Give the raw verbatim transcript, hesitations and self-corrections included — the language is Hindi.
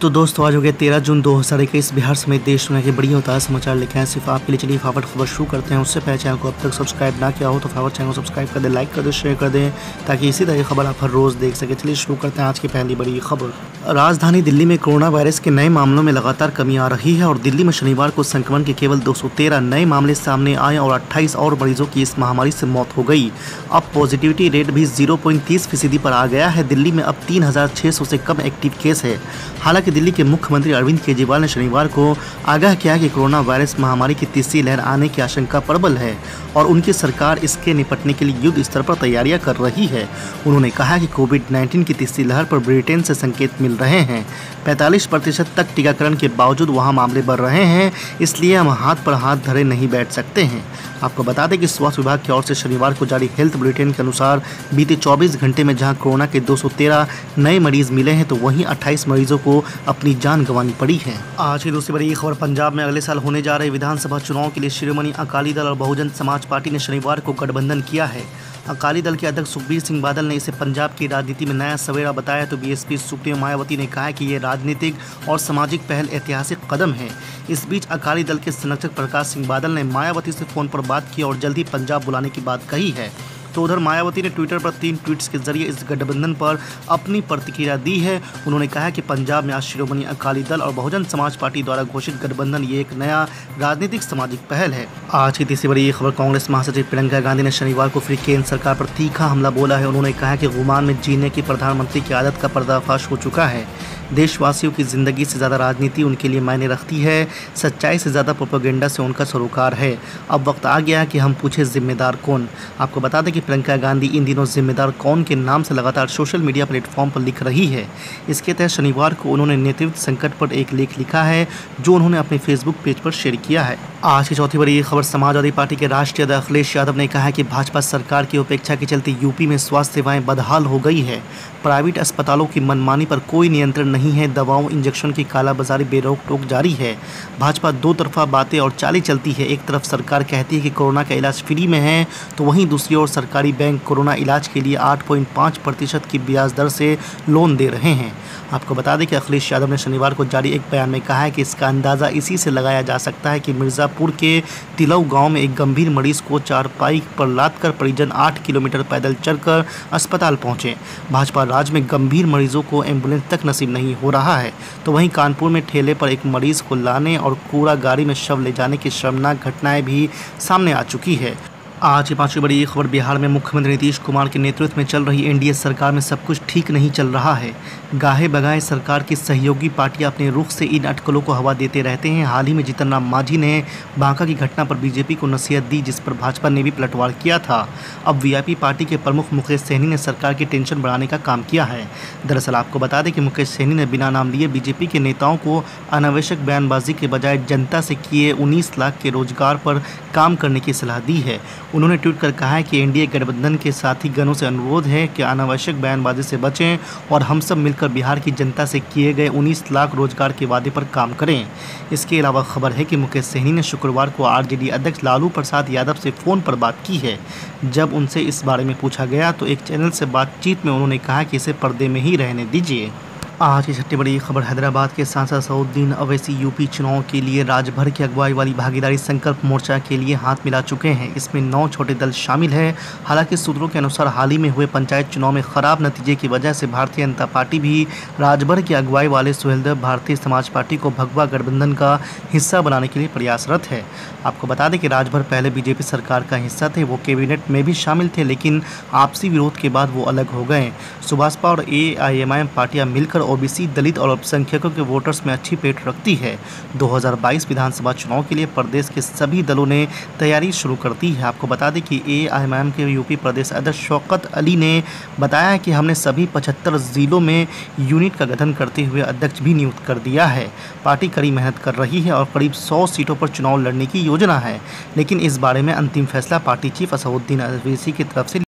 तो दोस्तों आज हो गया तेरह जून दो हज़ार इक्कीस। बिहार समेत देश दुनिया के बड़ी और ताज़ा समाचार लेके हैं सिर्फ आपके लिए। चलिए फटाफट खबर शुरू करते हैं। उससे पहले चैनल को अब तक सब्सक्राइब ना किया हो तो फटाफट चैनल को सब्सक्राइब कर दें, लाइक कर दें, शेयर कर दें ताकि इसी तरह की खबर आप हर रोज़ देख सकें। चलिए शुरू करते हैं आज की पहली बड़ी खबर। राजधानी दिल्ली में कोरोना वायरस के नए मामलों में लगातार कमी आ रही है और दिल्ली में शनिवार को संक्रमण के केवल दो सौ तेरह नए मामले सामने आए और अट्ठाईस और मरीजों की इस महामारी से मौत हो गई। अब पॉजिटिविटी रेट भी जीरो पॉइंट तीस फीसदी पर आ गया है। दिल्ली में अब तीन हज़ार छः सौ से कम एक्टिव केस है। हालांकि दिल्ली के मुख्यमंत्री अरविंद केजरीवाल ने शनिवार को आगाह किया कि कोरोना वायरस महामारी की तीसरी लहर आने की आशंका प्रबल है और उनकी सरकार इसके निपटने के लिए युद्ध स्तर पर तैयारियां कर रही है। उन्होंने कहा कि कोविड उन्नीस की तीसरी लहर पर ब्रिटेन से संकेत मिल रहे हैं। पैंतालीस प्रतिशत तक टीकाकरण के बावजूद वहां मामले बढ़ रहे हैं, इसलिए हम हाथ पर हाथ धरे नहीं बैठ सकते हैं। आपको बता दें कि स्वास्थ्य विभाग की ओर से शनिवार को जारी हेल्थ बुलेटिन के अनुसार बीते चौबीस घंटे में जहां कोरोना के दो सौ तेरह नए मरीज मिले हैं तो वहीं अट्ठाईस मरीजों को अपनी जान गंवानी पड़ी है। आज की दूसरी बड़ी खबर। पंजाब में अगले साल होने जा रहे विधानसभा चुनाव के लिए शिरोमणि अकाली दल और बहुजन समाज पार्टी ने शनिवार को गठबंधन किया है। अकाली दल के अध्यक्ष सुखबीर सिंह बादल ने इसे पंजाब की राजनीति में नया सवेरा बताया तो बीएसपी सुप्रीमो मायावती ने कहा कि ये राजनीतिक और सामाजिक पहल ऐतिहासिक कदम है। इस बीच अकाली दल के संरक्षक प्रकाश सिंह बादल ने मायावती से फोन पर बात की और जल्दी पंजाब बुलाने की बात कही है। तो उधर मायावती ने ट्विटर पर तीन ट्वीट्स के जरिए इस गठबंधन पर अपनी प्रतिक्रिया दी है। उन्होंने कहा कि पंजाब में आज शिरोमणि अकाली दल और बहुजन समाज पार्टी द्वारा घोषित गठबंधन ये एक नया राजनीतिक सामाजिक पहल है। आज की तीसरी बड़ी खबर। कांग्रेस महासचिव प्रियंका गांधी ने शनिवार को फिर केंद्र सरकार पर तीखा हमला बोला है। उन्होंने कहा कि गुमान में जीने की प्रधानमंत्री की आदत का पर्दाफाश हो चुका है। देशवासियों की ज़िंदगी से ज़्यादा राजनीति उनके लिए मायने रखती है। सच्चाई से ज़्यादा प्रोपेगेंडा से उनका सरोकार है। अब वक्त आ गया कि हम पूछे जिम्मेदार कौन। आपको बता दें कि प्रियंका गांधी इन दिनों जिम्मेदार कौन के नाम से लगातार सोशल मीडिया प्लेटफॉर्म पर लिख रही है। इसके तहत शनिवार को उन्होंने नेतृत्व संकट पर एक लेख लिखा है जो उन्होंने अपने फेसबुक पेज पर शेयर किया है। आज की चौथी बड़ी खबर। समाजवादी पार्टी के राष्ट्रीय अध्यक्ष अखिलेश यादव ने कहा है कि भाजपा सरकार की उपेक्षा के चलते यूपी में स्वास्थ्य सेवाएं बदहाल हो गई है। प्राइवेट अस्पतालों की मनमानी पर कोई नियंत्रण नहीं है। दवाओं इंजेक्शन की कालाबाजारी बेरोक टोक जारी है। भाजपा दो तरफा बातें और चालें चलती है। एक तरफ सरकार कहती है कि कोरोना का इलाज फ्री में है तो वहीं दूसरी ओर सरकारी बैंक कोरोना इलाज के लिए आठ पॉइंट पाँच प्रतिशत की ब्याज दर से लोन दे रहे हैं। आपको बता दें कि अखिलेश यादव ने शनिवार को जारी एक बयान में कहा है कि इसका अंदाज़ा इसी से लगाया जा सकता है कि मिर्ज़ापुर के तिलऊ गांव में एक गंभीर मरीज को चारपाई पर लादकर परिजन आठ किलोमीटर पैदल चलकर अस्पताल पहुंचे। भाजपा राज्य में गंभीर मरीजों को एम्बुलेंस तक नसीब नहीं हो रहा है तो वहीं कानपुर में ठेले पर एक मरीज को लाने और कूड़ा गाड़ी में शव ले जाने की शर्मनाक घटनाएं भी सामने आ चुकी है। आज की पांचवी बड़ी खबर। बिहार में मुख्यमंत्री नीतीश कुमार के नेतृत्व में चल रही एनडीए सरकार में सब कुछ ठीक नहीं चल रहा है। गाहे बगाए सरकार की सहयोगी पार्टियां अपने रुख से इन अटकलों को हवा देते रहते हैं। हाल ही में जीतन राम मांझी ने बांका की घटना पर बीजेपी को नसीहत दी जिस पर भाजपा ने भी पलटवार किया था। अब वीआईपी पार्टी के प्रमुख मुकेश सहनी ने सरकार की टेंशन बढ़ाने का काम किया है। दरअसल आपको बता दें कि मुकेश सहनी ने बिना नाम लिए बीजेपी के नेताओं को अनावश्यक बयानबाजी के बजाय जनता से किए उन्नीस लाख के रोजगार पर काम करने की सलाह दी है। उन्होंने ट्वीट कर कहा है कि एनडीए गठबंधन के साथी गणों से अनुरोध है कि अनावश्यक बयानबाजी से बचें और हम सब मिलकर बिहार की जनता से किए गए उन्नीस लाख रोजगार के वादे पर काम करें। इसके अलावा खबर है कि मुकेश सहनी ने शुक्रवार को आरजेडी अध्यक्ष लालू प्रसाद यादव से फ़ोन पर बात की है। जब उनसे इस बारे में पूछा गया तो एक चैनल से बातचीत में उन्होंने कहा कि इसे पर्दे में ही रहने दीजिए। आज की छठी बड़ी खबर। हैदराबाद के सांसद सऊद्दीन अवैसी यूपी चुनाव के लिए राज्यभर की अगुवाई वाली भागीदारी संकल्प मोर्चा के लिए हाथ मिला चुके हैं। इसमें नौ छोटे दल शामिल हैं। हालांकि सूत्रों के अनुसार हाल ही में हुए पंचायत चुनाव में खराब नतीजे की वजह से भारतीय जनता पार्टी भी राज्यभर की अगुवाई वाले सुहेलदेव भारतीय समाज पार्टी को भगवा गठबंधन का हिस्सा बनाने के लिए प्रयासरत है। आपको बता दें कि राज्यभर पहले बीजेपी सरकार का हिस्सा थे, वो कैबिनेट में भी शामिल थे लेकिन आपसी विरोध के बाद वो अलग हो गए। सुभाषपा और ए आई एम आई एम पार्टियां मिलकर ओबीसी, दलित और अल्पसंख्यकों के वोटर्स में अच्छी पेट रखती है। दो हज़ार बाईस विधानसभा चुनाव के लिए प्रदेश के सभी दलों ने तैयारी शुरू कर दी है। आपको बता दें कि A I M I M के यूपी प्रदेश अध्यक्ष शौकत अली ने बताया कि हमने सभी पचहत्तर जिलों में यूनिट का गठन करते हुए अध्यक्ष भी नियुक्त कर दिया है। पार्टी कड़ी मेहनत कर रही है और करीब सौ सीटों पर चुनाव लड़ने की योजना है, लेकिन इस बारे में अंतिम फैसला पार्टी चीफ असदुद्दीन अवैसी की तरफ से